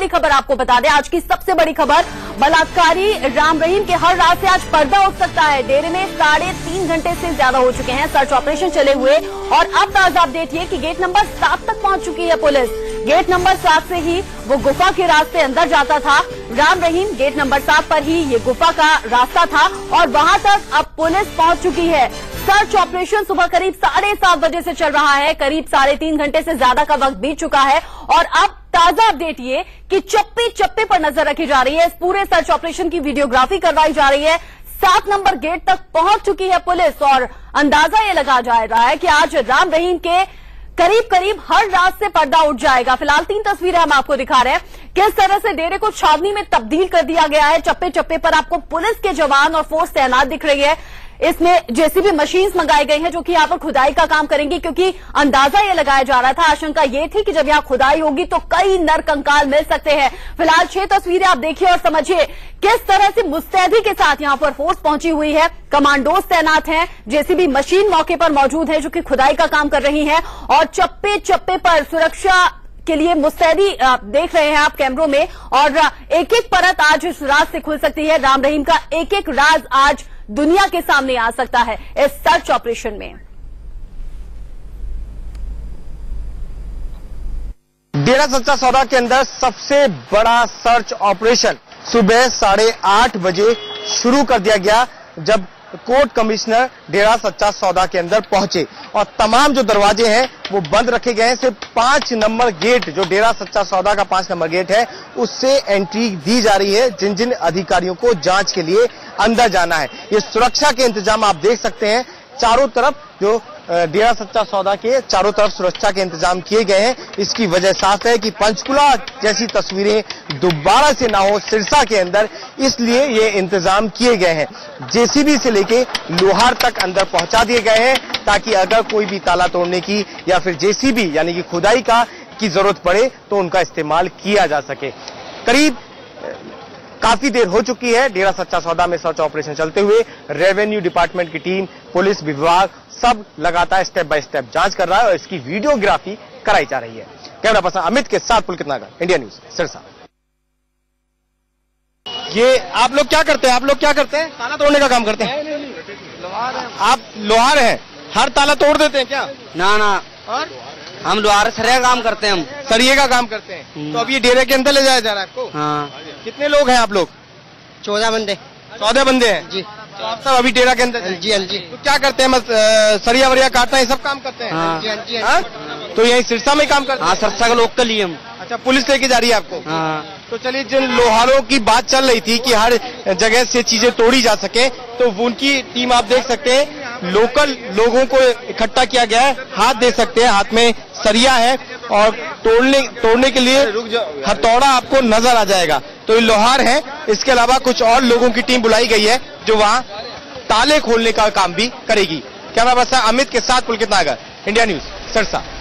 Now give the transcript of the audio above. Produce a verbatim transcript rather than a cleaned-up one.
बड़ी खबर आपको बता दें, आज की सबसे बड़ी खबर, बलात्कारी राम रहीम के हर रात से आज पर्दा उठ सकता है। डेरे में साढ़े तीन घंटे से ज्यादा हो चुके हैं सर्च ऑपरेशन चले हुए और अब ताजा अपडेट ये कि गेट नंबर सात तक पहुंच चुकी है पुलिस। गेट नंबर सात से ही वो गुफा के रास्ते अंदर जाता था राम रहीम, गेट नंबर सात पर ही ये गुफा का रास्ता था और वहां तक अब पुलिस पहुंच चुकी है। सर्च ऑपरेशन सुबह करीब साढ़े सात बजे से चल रहा है, करीब साढ़े तीन घंटे से ज्यादा का वक्त बीत चुका है और अब ताजा अपडेट ये कि चप्पे चप्पे पर नजर रखी जा रही है। इस पूरे सर्च ऑपरेशन की वीडियोग्राफी करवाई जा रही है। सात नंबर गेट तक पहुंच चुकी है पुलिस और अंदाजा ये लगा जा रहा है कि आज राम रहीम के करीब करीब हर रात से पर्दा उठ जाएगा। फिलहाल तीन तस्वीरें हम आपको दिखा रहे हैं किस तरह से डेरे को छावनी में तब्दील कर दिया गया है। चप्पे चप्पे पर आपको पुलिस के जवान और फोर्स तैनात दिख रही है। इसमें जेसीबी मशीन्स मंगाई गई हैं जो कि यहाँ पर खुदाई का काम करेंगी, क्योंकि अंदाजा ये लगाया जा रहा था, आशंका ये थी कि जब यहाँ खुदाई होगी तो कई नर कंकाल मिल सकते हैं। फिलहाल छह तस्वीरें आप देखिए और समझिए किस तरह से मुस्तैदी के साथ यहाँ पर फोर्स पहुंची हुई है। कमांडोज तैनात हैं, जेसीबी मशीन मौके पर मौजूद है जो कि खुदाई का काम कर रही है और चप्पे चप्पे पर सुरक्षा के लिए मुस्तैदी देख रहे हैं आप कैमरों में और एक एक परत आज इस राज से खुल सकती है। राम रहीम का एक एक राज आज दुनिया के सामने आ सकता है इस सर्च ऑपरेशन में। डेरा सच्चा सौदा के अंदर सबसे बड़ा सर्च ऑपरेशन सुबह साढ़े आठ बजे शुरू कर दिया गया, जब कोर्ट कमिश्नर डेरा सच्चा सौदा के अंदर पहुंचे और तमाम जो दरवाजे हैं वो बंद रखे गए हैं। सिर्फ पांच नंबर गेट, जो डेरा सच्चा सौदा का पांच नंबर गेट है, उससे एंट्री दी जा रही है जिन जिन अधिकारियों को जांच के लिए अंदर जाना है। ये सुरक्षा के इंतजाम आप देख सकते हैं, चारों तरफ जो डेरा सच्चा सौदा के चारों तरफ सुरक्षा के इंतजाम किए गए हैं। इसकी वजह साफ है कि पंचकुला जैसी तस्वीरें दोबारा से ना हो सिरसा के अंदर, इसलिए ये इंतजाम किए गए हैं। जेसीबी से लेके लोहार तक अंदर पहुंचा दिए गए हैं ताकि अगर कोई भी ताला तोड़ने की या फिर जेसीबी यानी कि खुदाई का की जरूरत पड़े तो उनका इस्तेमाल किया जा सके। करीब काफी देर हो चुकी है डेरा सच्चा सौदा में सर्च ऑपरेशन चलते हुए। रेवेन्यू डिपार्टमेंट की टीम, पुलिस विभाग सब लगातार स्टेप बाय स्टेप जांच कर रहा है और इसकी वीडियोग्राफी कराई जा रही है। कैमरा पर्सन अमित के साथ पुलकित नागर, इंडिया न्यूज, सिरसा। ये आप लोग क्या करते हैं? आप लोग क्या करते हैं? ताला तोड़ने का काम करते हैं? आप लोहार हैं, हर ताला तोड़ देते हैं क्या? ना ना, और हम लोहार सरिया का काम करते हैं। हम सरिये का काम करते हैं। तो अब ये डेरे के अंदर ले जाया जा रहा है आपको? हाँ। कितने लोग हैं आप लोग? चौदह बंदे। चौदह बंदे हैं जी। तो आप सब अभी डेरा के अंदर? जी हाँ जी। तो क्या करते हैं? बस सरिया वरिया काटना है, सब काम करते हैं? हाँ। जी हाँ जी हाँ। तो यही सिरसा में काम करते हैं? हाँ, सिरसा का लोकल ही हम। अच्छा, पुलिस लेके जा रही है आपको? हाँ। तो चलिए, जिन लोहारों की बात चल रही थी कि हर जगह से चीजें तोड़ी जा सके, तो उनकी टीम आप देख सकते हैं, लोकल लोगों को इकट्ठा किया गया है। हाथ दे सकते हैं, हाथ में सरिया है और तोड़ने तोड़ने के लिए हथौड़ा आपको नजर आ जाएगा। तो ये लोहार हैं, इसके अलावा कुछ और लोगों की टीम बुलाई गई है जो वहां ताले खोलने का काम भी करेगी। कैमरा पर्सन अमित के साथ पुलकित नागर, इंडिया न्यूज, सिरसा।